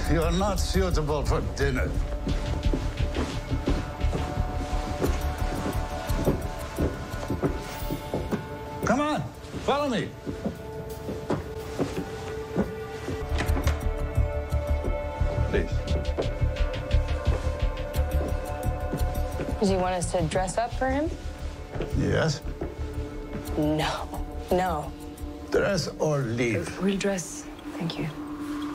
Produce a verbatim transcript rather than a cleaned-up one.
You're not suitable for dinner. Come on, follow me. Please. Does he want us to dress up for him? Yes? No, no. Dress or leave. We'll dress. Thank you.